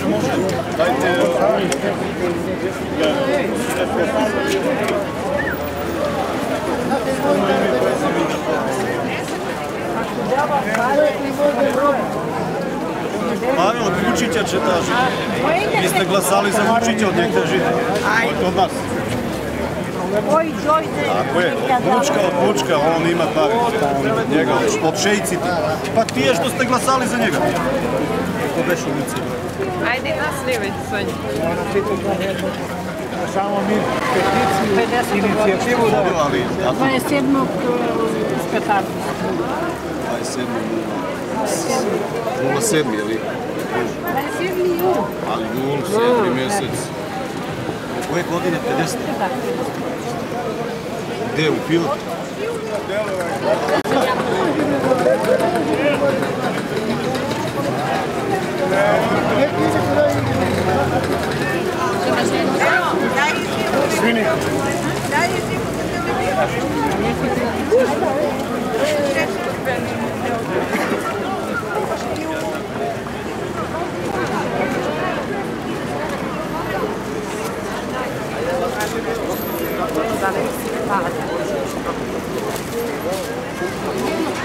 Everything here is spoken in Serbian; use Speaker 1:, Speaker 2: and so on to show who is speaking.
Speaker 1: može. Dajte... Pavel, od Vučića će tražiti. Vi ste glasali za Vučića, od njeg tražite. Od nas. Tako je, od Vučka, on ima pare. Njega, od šejci. Pa ti je što ste glasali za njega. Ko beš u lice?
Speaker 2: Ajde, nas ne već, Sonja.
Speaker 3: Samo mi peticiju, inicijativu da...
Speaker 4: 27. iz Petarda.
Speaker 1: 27. 07. ili?
Speaker 4: 27. jul.
Speaker 1: Ali jul, 7. mjesec. Koje godine? 50? Gde, u Pilotu?
Speaker 3: Svini.
Speaker 2: Dalej,